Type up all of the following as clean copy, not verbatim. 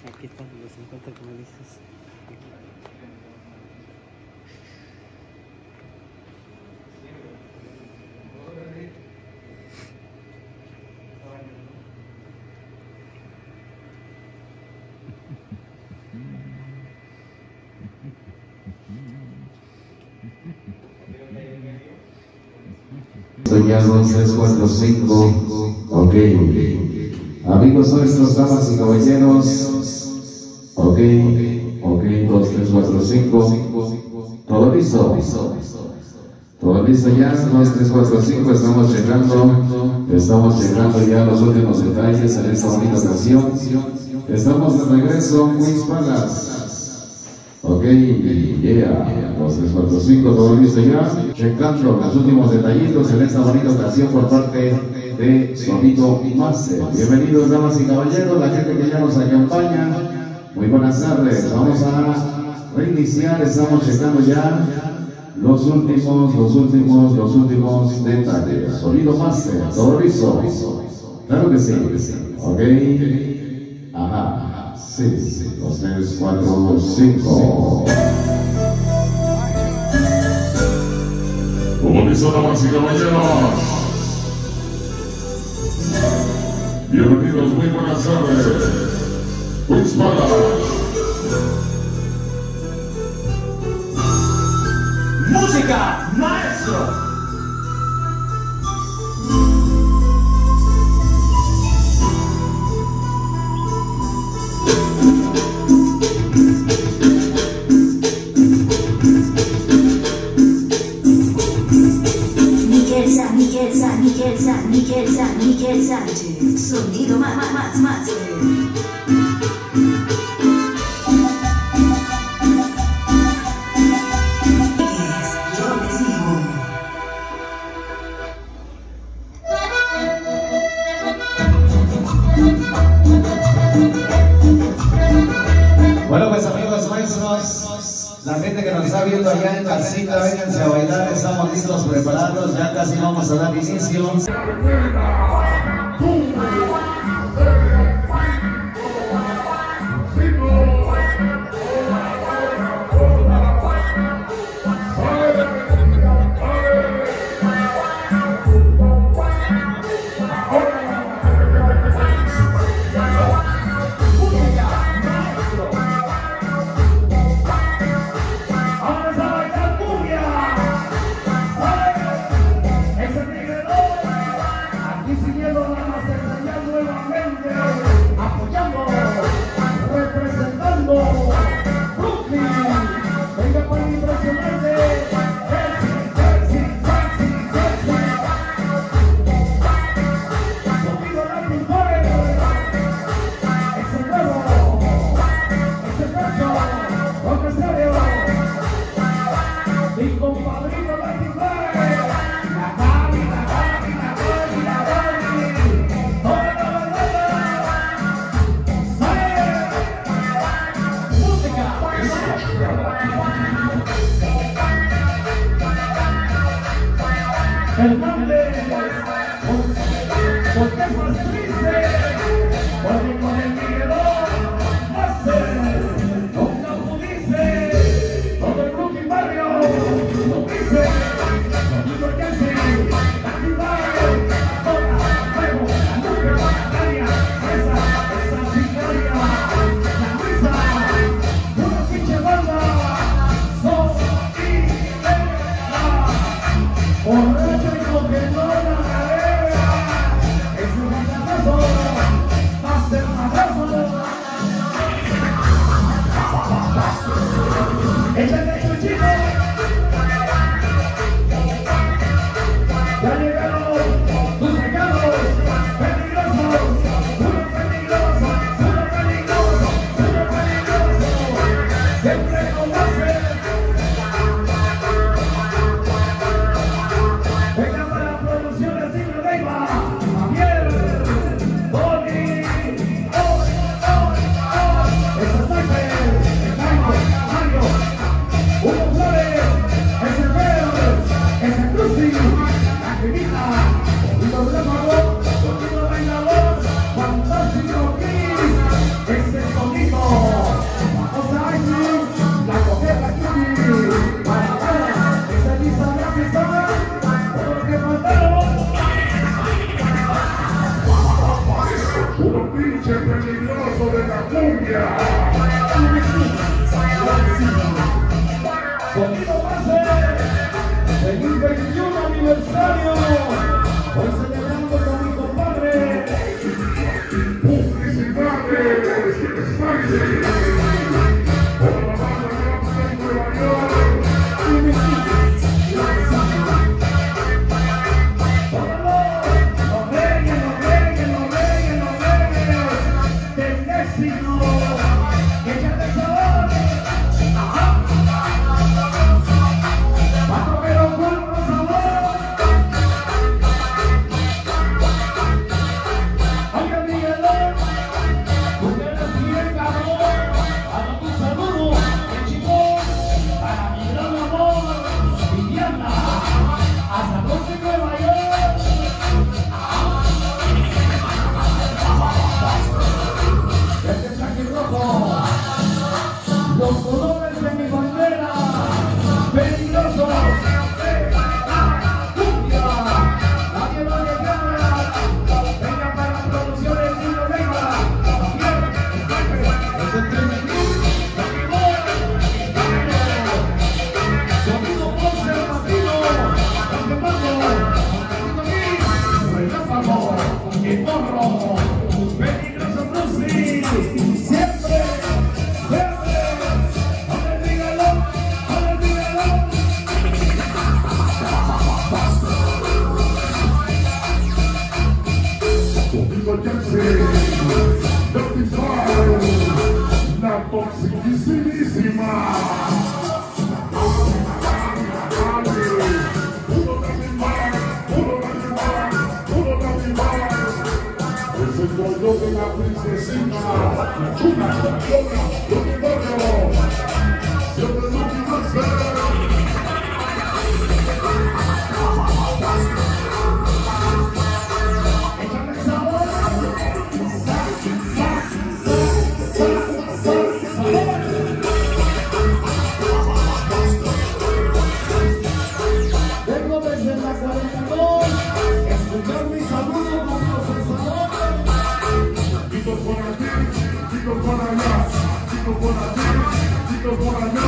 Aquí están los 50 que me dices. Ya 2, 3, 4, 5. Ok. Amigos nuestros, damas y caballeros. Ok. 2, 3, 4, 5. Todo listo. Todo listo ya. 2, 3, 4, 5. Estamos llegando ya a los últimos detalles en esta bonita ocasión. Estamos de regreso, Queens Palace. Ok, yeah, 2, 3, 4, 5, todo listo ya. Checando los últimos detallitos en esta bonita ocasión por parte de Sonido Master. Bienvenidos, damas y caballeros, la gente que ya nos acompaña. Muy buenas tardes. Vamos a reiniciar, estamos checando ya los últimos detalles. Sonido Master, todo listo. Claro que sí. Ok. Ajá. Sí, 2, 3, 4, 5. Como listo, damas y caballeros. Bienvenidos, muy buenas tardes. Queens Palace. Música, maestro. Miguel Sánchez, Sonido más. Bueno, pues amigos nuestros, la gente que nos está viendo allá en casita, vénganse a bailar, estamos listos, preparados, ya casi vamos a dar inicio. pinche peligroso de la cumbia. Sonido Base, feliz 21 aniversario. Hoy celebrando con mi compadre. Publicidades, Spicy. Por la banda de Nueva York. Los colores de mi bandera, peligrosos, cumbia, la lleva de cámara, venga para producciones y no venga, es el sonido conservativo, relámpago, el morro, peligroso music, siempre. La toxiquísima. Es el pollo de la princesita. Chuna, loca, loca, loca. Siempre lo que hacer. Vengo desde la 42, escuchar mi saludo con los sensadores. Chicos por aquí, chicos por allá, chicos por aquí, chicos por allá.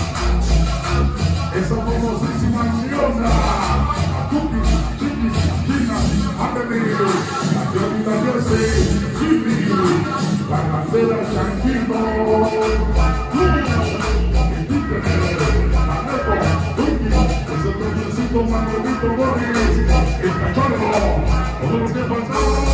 Esa famosísima Fiona, Tuki, Chiqui, China, Avenue, la Florida Jersey, Jimmy, la Candela Chanquito, Manuelito Borges, el cachorro, todos los que faltaron.